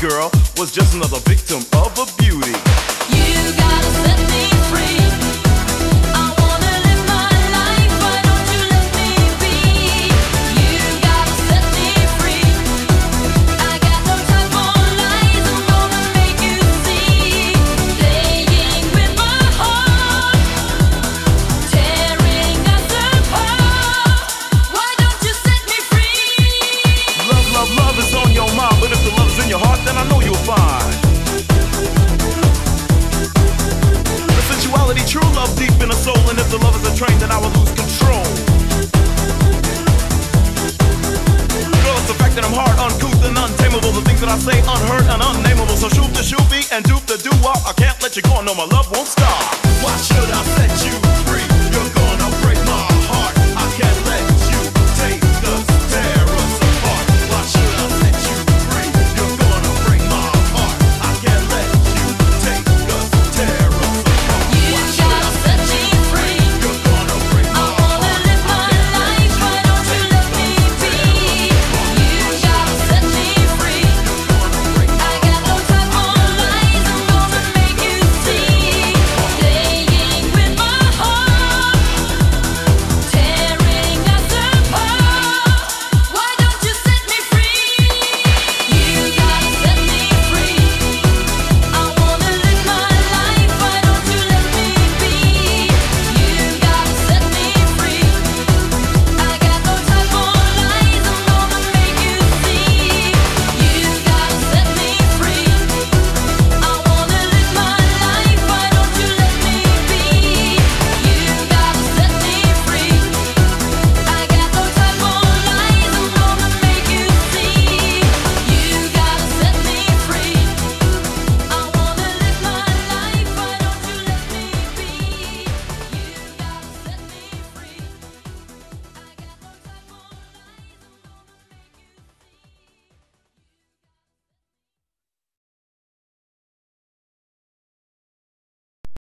girl was just another victim of a beauty. You gotta set me free. I wanna live my life. Why don't you let me be? You gotta set me free. I got no time for lies. I'm gonna make you see. Playing with my heart, tearing us apart. Why don't you set me free? Love, love, love is on your mind, but if the love is in your heart, then I know you'll find the sensuality, true love deep in the soul. And if the love is a train, then I will lose control. Girl, it's the fact that I'm hard, uncouth, and untamable. The things that I say unheard and unnameable. So shoot the shoot beat and dupe the doo-wop. I can't let you go, no, my love won't stop. Why should I say